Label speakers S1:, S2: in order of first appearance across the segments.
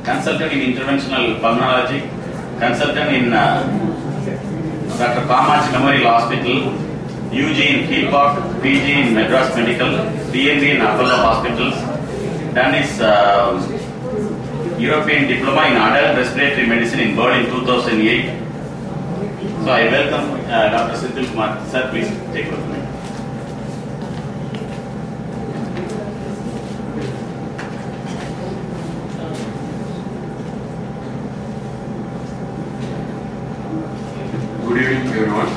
S1: consultant in interventional pulmonology, consultant in Dr. Kamachi Memorial Hospital, UG in Keel Park, PG in Madras Medical, DNB in Apollo Hospitals, done his European Diploma in Adult Respiratory Medicine in Berlin 2008. So I welcome Dr. Senthil Kumar. Sir, please take over.
S2: Good evening, everyone.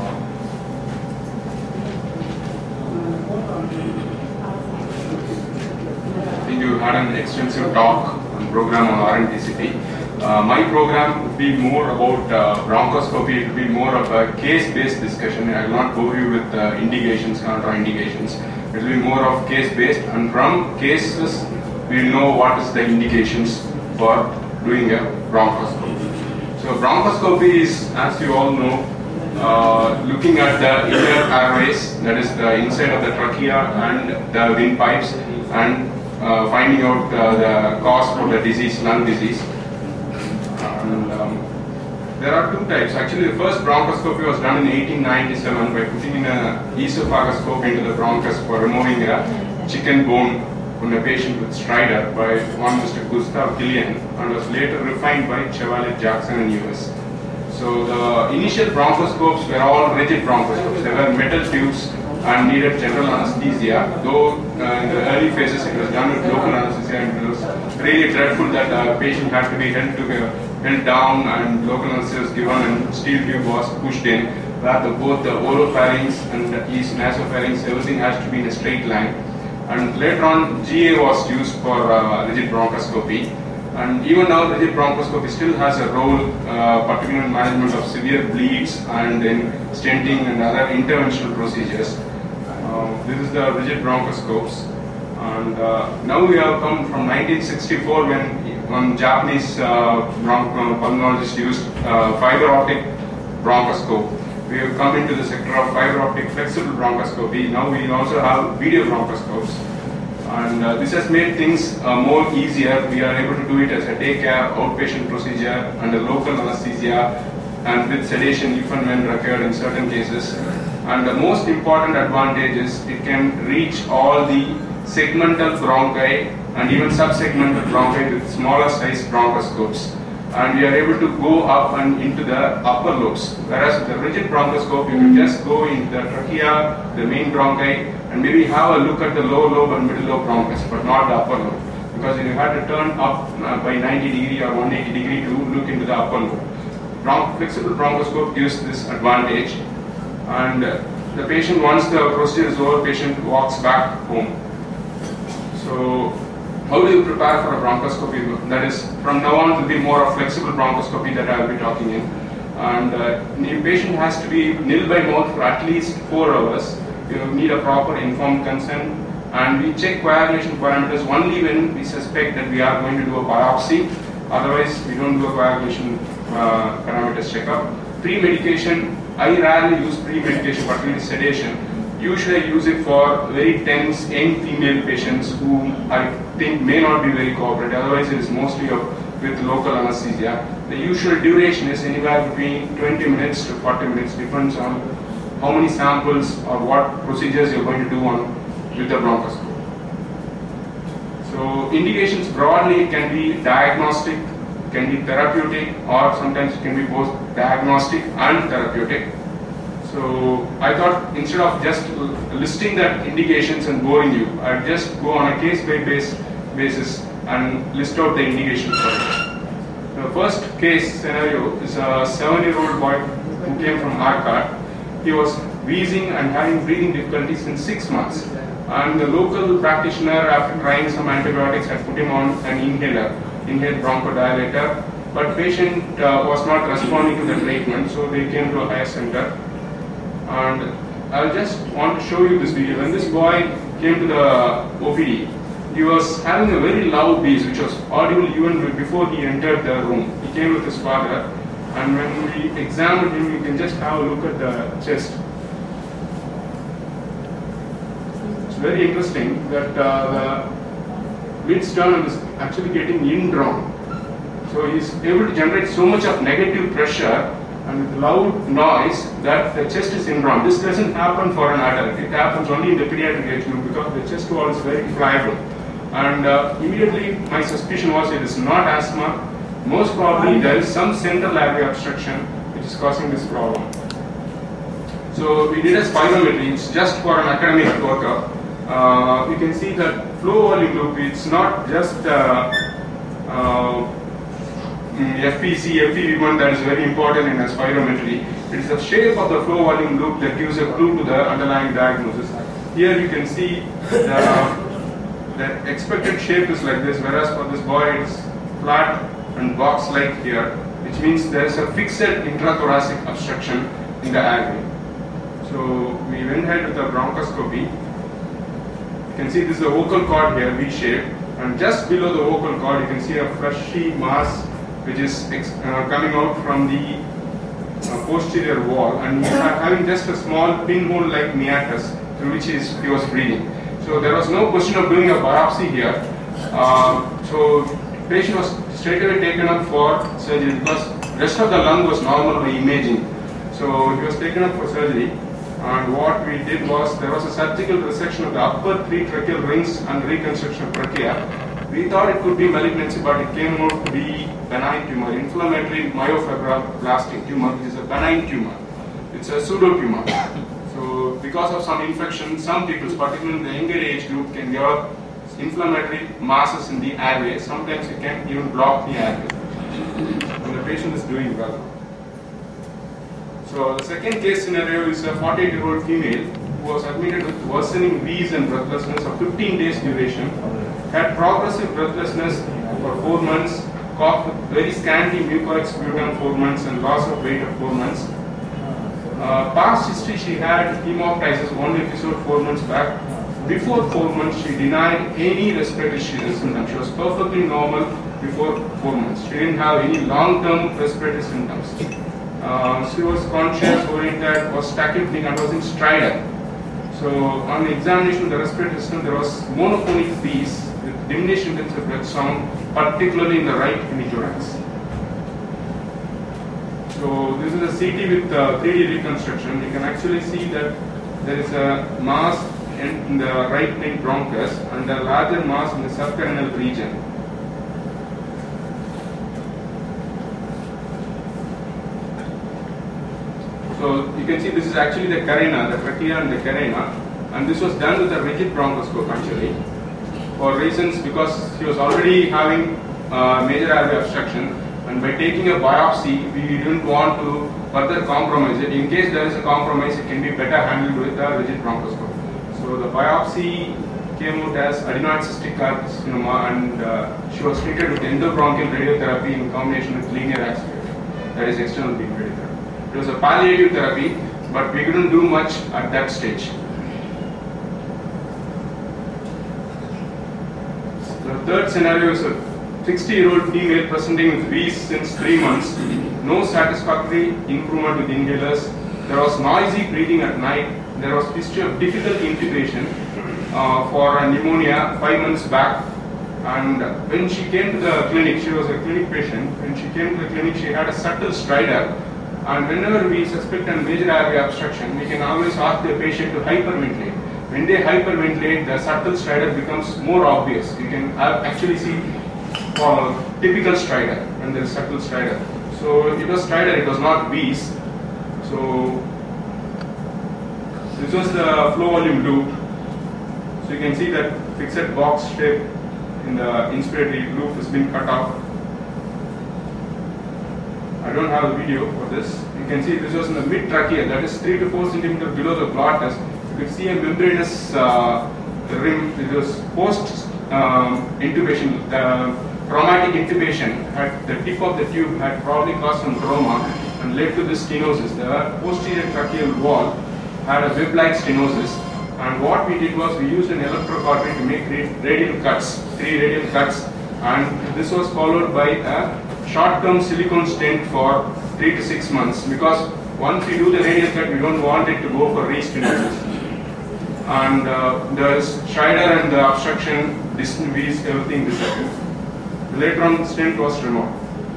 S2: I think you had an extensive talk and program on RNTCP. My program would be more about bronchoscopy. It will be more of a case-based discussion. I will not bore you with indications, contraindications. It will be more of case-based, and from cases we will know what is the indications for doing a bronchoscopy. So bronchoscopy is, as you all know, looking at the inner airways, that is the inside of the trachea and the windpipes, and finding out the cause for the disease, lung disease. And there are two types. Actually, the first bronchoscopy was done in 1897 by putting in an esophagoscope into the bronchus for removing a chicken bone from a patient with stridor by one Mr. Gustav Killian, and was later refined by Chevalier Jackson in US. So the initial bronchoscopes were all rigid bronchoscopes. They were metal tubes and needed general anesthesia, though in the early phases it was done with local anesthesia, and it was really dreadful that the patient had to be held down and local anesthesia was given and steel tube was pushed in, where both the oropharynx and the east nasopharynx, everything has to be in a straight line. And later on, GA was used for rigid bronchoscopy. And even now, rigid bronchoscopy still has a role, particularly in management of severe bleeds and in stenting and other interventional procedures. This is the rigid bronchoscopes. And now we have come from 1964 when Japanese pulmonologists used fiber optic bronchoscope. We have come into the sector of fiber optic flexible bronchoscopy. Now we also have video bronchoscopes. And this has made things more easier. We are able to do it as a day care, outpatient procedure under local anesthesia and with sedation if and when required in certain cases. And the most important advantage is it can reach all the segmental bronchi and even subsegmental bronchi with smaller size bronchoscopes. And we are able to go up and into the upper lobes. Whereas with the rigid bronchoscope, you can just go into the trachea, the main bronchi, and maybe have a look at the lower lobe and middle lobe bronchus, but not the upper lobe. Because you had to turn up by 90 degree or 180 degree to look into the upper lobe. Flexible bronchoscope gives this advantage. And the patient, once the procedure is over, patient walks back home. So how do you prepare for a bronchoscopy? That is, from now on, it will be more of flexible bronchoscopy that I will be talking in. And the patient has to be nil by mouth for at least 4 hours. You need a proper informed consent. And we check coagulation parameters only when we suspect that we are going to do a biopsy. Otherwise, we don't do a coagulation parameters checkup. Pre-medication, I rarely use pre-medication, particularly sedation. Usually I use it for very tense young female patients who I think may not be very cooperative. Otherwise it is mostly with local anesthesia. The usual duration is anywhere between 20 minutes to 40 minutes, depends on how many samples or what procedures you're going to do with the bronchoscope. So indications broadly can be diagnostic, can be therapeutic, or sometimes it can be both diagnostic and therapeutic. So I thought instead of just listing that indications and boring you, I'd just go on a case-by-case basis and list out the indications for it. The first case scenario is a 7-year-old boy who came from Arcot. He was wheezing and having breathing difficulties in 6 months. And the local practitioner, after trying some antibiotics, had put him on an inhaled bronchodilator. But patient was not responding to the treatment, so they came to a higher center. And I just want to show you this video. When this boy came to the OPD, he was having a very loud wheeze, which was audible even before he entered the room. He came with his father, and when we examined him, you can just have a look at the chest. It's very interesting that the midsternum is actually getting indrawn. So he's able to generate so much of negative pressure and with loud noise that the chest is indrawn. This doesn't happen for an adult. It happens only in the pediatric age group because the chest wall is very pliable. And immediately my suspicion was it is not asthma. Most probably there is some central airway obstruction which is causing this problem. So we did a spirometry. It's just for an academic workup. You can see that flow volume loop. It's not just FPC, FPV1 that is very important in a spirometry. It is the shape of the flow volume loop that gives a clue to the underlying diagnosis. Here you can see the expected shape is like this, whereas for this boy it's flat and box-like here, which means there is a fixed intrathoracic obstruction in the airway. So we went ahead with the bronchoscopy. You can see this is the vocal cord here, V-shaped, and just below the vocal cord you can see a fleshy mass which is coming out from the posterior wall, and we are having just a small pinhole-like meatus through which he was breathing. So there was no question of doing a biopsy here. So patient was straight away taken up for surgery because rest of the lung was normal by imaging. So he was taken up for surgery, and what we did was there was a surgical resection of the upper 3 tracheal rings and reconstruction of trachea. We thought it could be malignancy, but it came out to be benign tumor, inflammatory myofibroblastic tumor, which is a benign tumor. It's a pseudotumor. So because of some infection, some people, particularly in the younger age group, can develop inflammatory masses in the airway. Sometimes it can even block the airway. And the patient is doing well. So the second case scenario is a 48-year-old female who was admitted with worsening wheeze and breathlessness of 15 days duration, had progressive breathlessness for 4 months, coughed with very scanty mucoid sputum 4 months, and loss of weight of 4 months. Past history, she had hemoptysis, one episode 4 months back. Before 4 months, she denied any respiratory symptoms. She was perfectly normal before 4 months. She didn't have any long-term respiratory symptoms. She was conscious, oriented, was tachypneic, and was in stridor. So on the examination of the respiratory system, there was monophonic wheeze with diminished intensity breath sound, particularly in the right hemithorax. So this is a CT with 3D reconstruction. You can actually see that there is a mass in the right main bronchus and a larger mass in the subcarinal region. So you can see this is actually the carina, the trachea and the carina, and this was done with a rigid bronchoscope actually, for reasons because she was already having major airway obstruction, and by taking a biopsy we didn't want to further compromise it. In case there is a compromise, it can be better handled with a rigid bronchoscope. So the biopsy came out as adenoid cystic carcinoma, and she was treated with endobronchial radiotherapy in combination with linear aspirate, that is external beam radiotherapy. It was a palliative therapy, but we couldn't do much at that stage. The third scenario is a 60-year-old female presenting with wheeze since 3 months, no satisfactory improvement with inhalers. There was noisy breathing at night. There was history of difficult intubation for a pneumonia 5 months back. And when she came to the clinic, she was a clinic patient. When she came to the clinic, she had a subtle stridor. And whenever we suspect a major airway obstruction, we can always ask the patient to hyperventilate. When they hyperventilate, the subtle stridor becomes more obvious. You can actually see typical stridor and the subtle stridor. So it was stridor, it was not wheeze. So this was the flow volume loop. So you can see that fixed box shape in the inspiratory loop has been cut off. I don't have a video for this. You can see this was in the mid trachea, that is 3 to 4 centimeters below the glottis. You can see a membranous rim. It was post intubation. The traumatic intubation at the tip of the tube had probably caused some trauma and led to this stenosis. The posterior tracheal wall had a web-like stenosis, and what we did was we used an electrocautery to make radial cuts, 3 radial cuts, and this was followed by a short-term silicone stent for 3 to 6 months, because once we do the radial cut, we don't want it to go for restenosis. And the stridor and the obstruction, distant wheeze, everything disappeared. Later on, the stent was removed.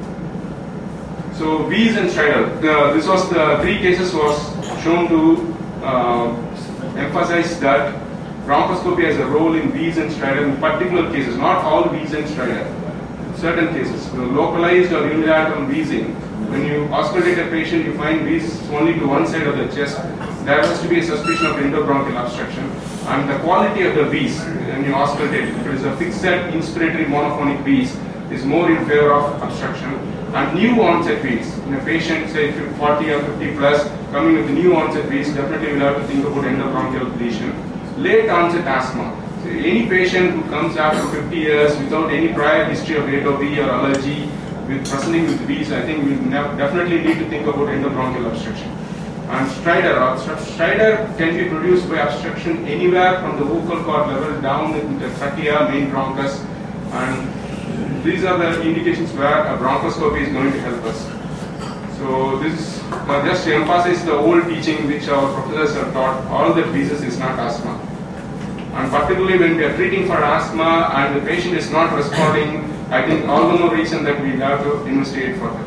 S2: So Weiss and Strider, this was the 3 cases was shown to emphasize that bronchoscopy has a role in Weiss and Strider in particular cases, not all Weiss and Strider. Certain cases, localized or unilateral wheezing. When you auscultate a patient, you find wheeze only to one side of the chest. There has to be a suspicion of endobronchial obstruction. And the quality of the wheeze, when you auscultate, if it is a fixed inspiratory monophonic wheeze, is more in favor of obstruction. And new onset wheeze, in a patient say 40 or 50 plus, coming with new onset wheeze, definitely we'll have to think about endobronchial lesion. Late onset asthma. So any patient who comes after 50 years without any prior history of atopy or allergy, with presenting with wheeze, I think we definitely need to think about endobronchial obstruction. And Strider can be produced by obstruction anywhere from the vocal cord level down into the trachea, main bronchus, and these are the indications where a bronchoscopy is going to help us. So this is just to emphasize the old teaching which our professors have taught, all that wheezes is not asthma. And particularly when we are treating for asthma and the patient is not responding, I think all the more reason that we have to investigate further.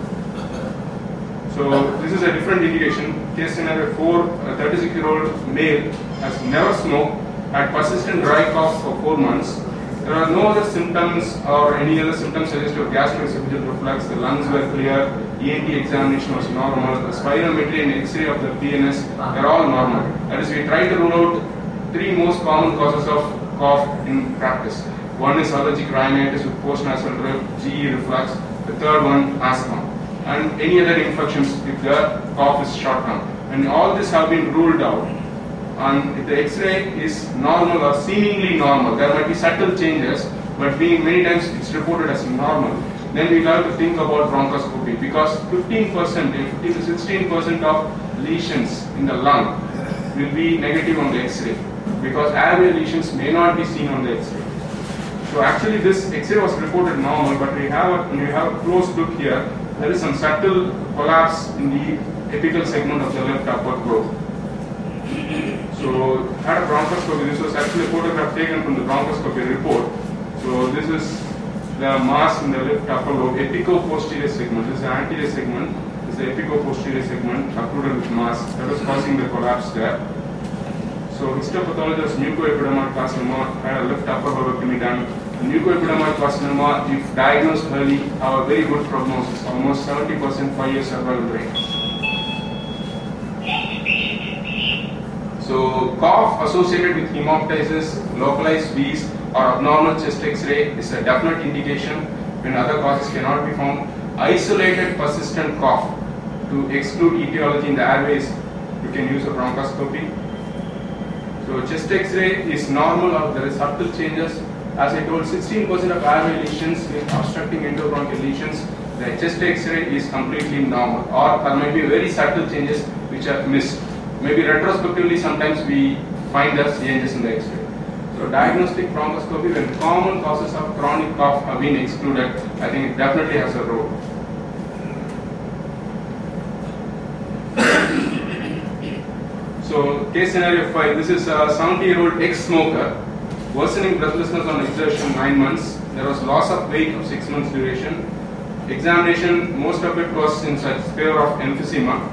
S2: So this is a different indication. Case scenario 4, a 36-year-old male has never smoked, had persistent dry cough for 4 months. There are no other symptoms or any other symptoms suggestive of gastroesophageal reflux. The lungs were clear, ENT examination was normal, the spirometry and X-ray of the PNS, they're all normal. That is, we try to rule out 3 most common causes of cough in practice. One is allergic rhinitis with postnasal drip, GE reflux. The third one, asthma. And any other infections if the cough is short term. And all this have been ruled out. And if the X-ray is normal or seemingly normal, there might be subtle changes, but being many times it's reported as normal, then we have to think about bronchoscopy, because 15% to 16% of lesions in the lung will be negative on the X-ray, because airway lesions may not be seen on the X-ray. So actually this X-ray was reported normal, but when you have a close look here, there is some subtle collapse in the apical segment of the left upper probe. So had a bronchoscopy. This was actually a photograph taken from the bronchoscopy report. So this is the mass in the left upper lobe, apico-posterior segment. This is the anterior segment. This is the apico-posterior segment occluded with mass that was causing the collapse there. So histopathologist mucoepidermal carcinoma had a left upper lobectomy done. Mucoepidermal carcinoma, if diagnosed early, have a very good prognosis, almost 70% 5-year survival rate. So cough associated with hemoptysis, localized wheeze or abnormal chest X-ray is a definite indication when other causes cannot be found. Isolated persistent cough, to exclude etiology in the airways, you can use a bronchoscopy. So chest X-ray is normal or there is subtle changes. As I told, 16% of airway lesions with obstructing endobronchial lesions, the chest X-ray is completely normal, or there might be very subtle changes which are missed. Maybe retrospectively sometimes we find the changes in the X-ray. So diagnostic bronchoscopy, when common causes of chronic cough have been excluded, I think it definitely has a role. So case scenario 5, this is a 70-year-old ex-smoker, worsening breathlessness on exertion 9 months. There was loss of weight of 6 months duration. Examination, most of it was in such favor of emphysema.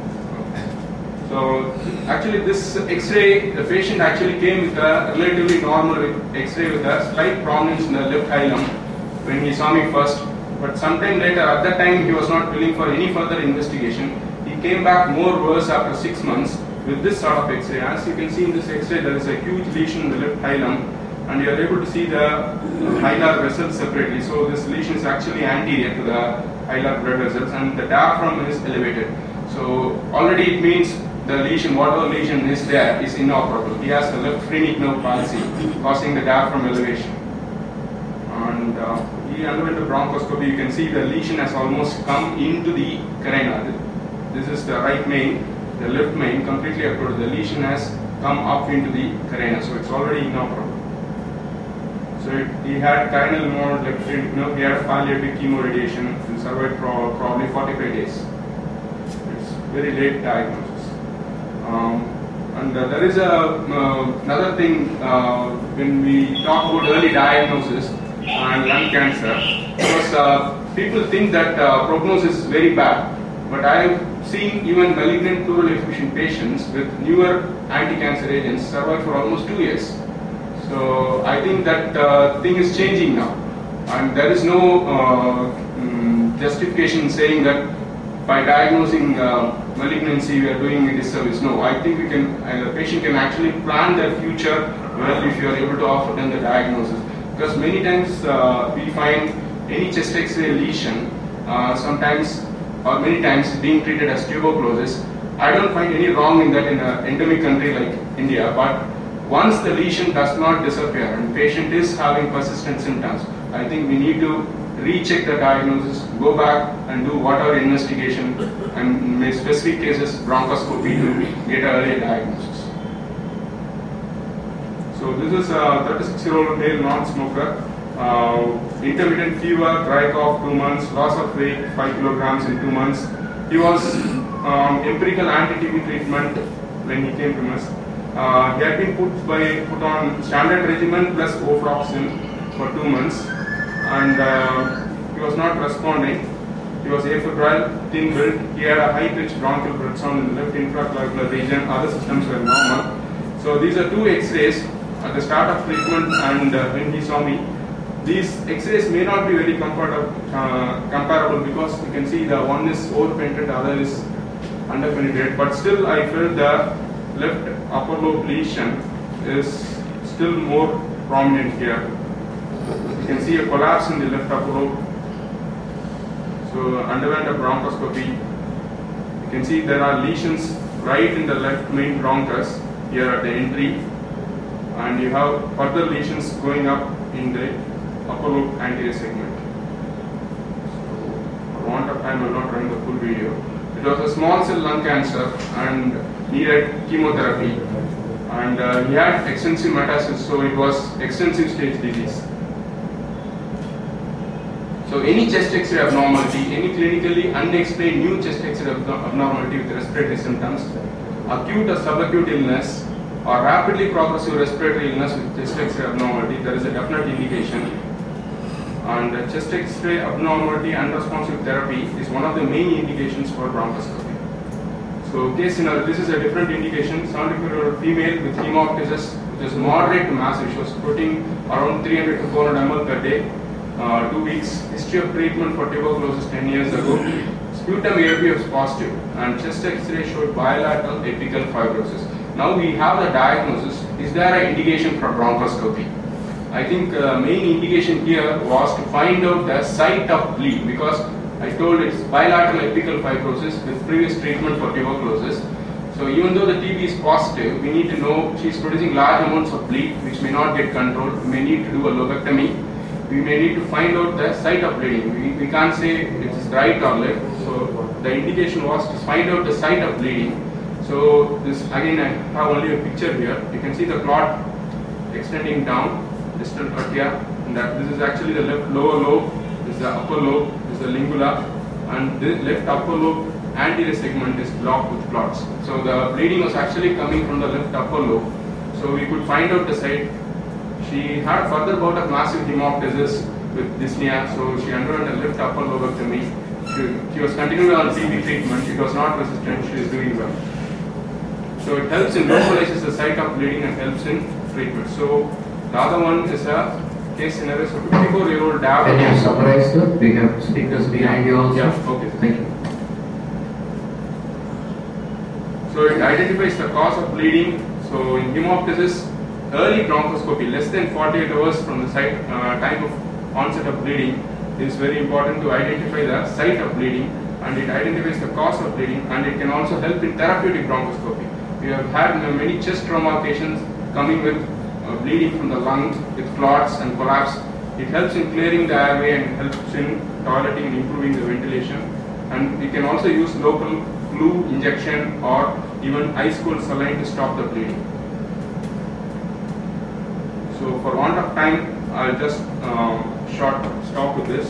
S2: So actually this X-ray, the patient actually came with a relatively normal X-ray with a slight prominence in the left hilum when he saw me first. But sometime later, at that time he was not willing for any further investigation. He came back more worse after 6 months with this sort of X-ray. As you can see in this X-ray, there is a huge lesion in the left hilum, and you are able to see the hilar vessels separately. So this lesion is actually anterior to the hilar blood vessels, and the diaphragm is elevated. So already it means the lesion, whatever lesion is there, is inoperable. He has the left phrenic nerve palsy, causing the diaphragm elevation. And he underwent a bronchoscopy. You can see the lesion has almost come into the carina. This is the right main, the left main completely occluded. The lesion has come up into the carina, so it's already inoperable. So he had carinal node, left phrenic nerve. He had a palliative chemoradiation and survived probably 45 days. It's very late diagnosis. And there is another thing when we talk about early diagnosis, and lung cancer. Because people think that prognosis is very bad, but I have seen even malignant pleural effusion patients with newer anti-cancer agents survive for almost 2 years. So I think that thing is changing now, and there is no justification saying that by diagnosing malignancy we are doing a disservice. No, I think we can, the patient can actually plan their future well if you are able to offer them the diagnosis. Because many times we find any chest X-ray lesion sometimes or many times being treated as tuberculosis. I don't find any wrong in that in an endemic country like India, but once the lesion does not disappear and patient is having persistent symptoms, I think we need to recheck the diagnosis, go back and do whatever investigation, and in specific cases bronchoscopy to get an early diagnosis. So this is a 36-year-old male non-smoker, intermittent fever, dry cough 2 months, loss of weight 5 kilograms in 2 months. He was empirical anti-TB treatment when he came to us. He had been put on standard regimen plus ofloxacin for 2 months, and he was not responding. He was afebrile, thin built. He had a high-pitched bronchial breath sound in the left infraclavicular region. Other systems were normal. So these are 2 X-rays at the start of treatment, and when he saw me. These X-rays may not be very comparable because you can see the one is overpainted, the other is underpenetrated, but still I felt the left upper lobe lesion is still more prominent here. You can see a collapse in the left upper lobe. So underwent a bronchoscopy. You can see there are lesions right in the left main bronchus here at the entry, and you have further lesions going up in the upper lobe anterior segment. So for want of time I will not run the full video. It was a small cell lung cancer and needed chemotherapy, and he had extensive metastasis, so it was extensive stage disease. So any chest X-ray abnormality, any clinically unexplained new chest X-ray abnormality with respiratory symptoms, acute or subacute illness, or rapidly progressive respiratory illness with chest X-ray abnormality, there is a definite indication. And chest X-ray abnormality unresponsive therapy is one of the main indications for bronchoscopy. So case scenario, this is a different indication. 74-year-old female with hemoptysis, which is moderate to massive. She was putting around 300 to 400 ml per day, 2 weeks. History of treatment for tuberculosis 10 years ago. Sputum ARP was positive, and chest X-ray showed bilateral apical fibrosis. Now we have the diagnosis. Is there an indication for bronchoscopy? I think main indication here was to find out the site of bleed, because I told it's bilateral apical fibrosis with previous treatment for tuberculosis. So even though the TB is positive, we need to know she's producing large amounts of bleed which may not get controlled. We may need to do a lobectomy. We may need to find out the site of bleeding. We can't say it is right or left. So the indication was to find out the site of bleeding. So this again, I have only a picture here. You can see the clot extending down, distal trachea, and that this is actually the left lower lobe, this is the upper lobe, this is the lingula, and the left upper lobe anterior segment is blocked with clots. So the bleeding was actually coming from the left upper lobe. So we could find out the site. She had further bout of massive hemoptysis with dyspnea, so she underwent a left upper lobectomy. She was continuing on TB treatment. It was not resistant. She is doing well. So it helps in localizes the site of bleeding and helps in treatment. So the other one is a case scenario. So 54-year-old diabetic.
S3: Can you summarize that? We have speakers behind you also.
S2: Yeah. Okay.
S3: Thank you.
S2: So it identifies the cause of bleeding. So in hemoptysis, early bronchoscopy, less than 48 hours from the site, time of onset of bleeding, is very important to identify the site of bleeding, and it identifies the cause of bleeding, and it can also help in therapeutic bronchoscopy. We have had many chest trauma patients coming with bleeding from the lungs with clots and collapse. It helps in clearing the airway and helps in toileting and improving the ventilation. And we can also use local glue injection or even ice cold saline to stop the bleeding. So for want of time, I'll just stop with this.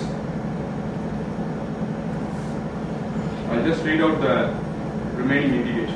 S2: I'll just read out the remaining indications.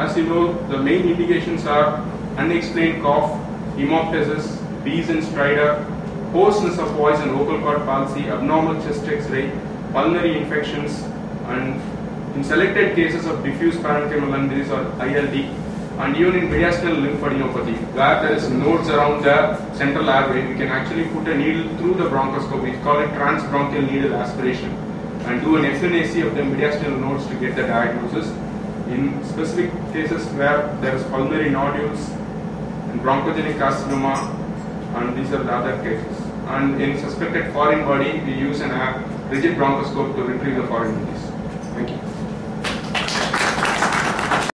S2: As you know, the main indications are unexplained cough, hemoptysis, Bees and stridor, hoarseness of voice and vocal cord palsy, abnormal chest X-ray, pulmonary infections, and in selected cases of diffuse parenchymal lung disease or ILD, and even in mediastinal lymphadenopathy, where there is nodes around the central airway, we can actually put a needle through the bronchoscope. We call it transbronchial needle aspiration, and do an FNAC of the mediastinal nodes to get the diagnosis. In specific cases where there is pulmonary nodules and bronchogenic carcinoma, and these are the other cases. And in suspected foreign body, we use an rigid bronchoscope to retrieve the foreign bodies. Thank you.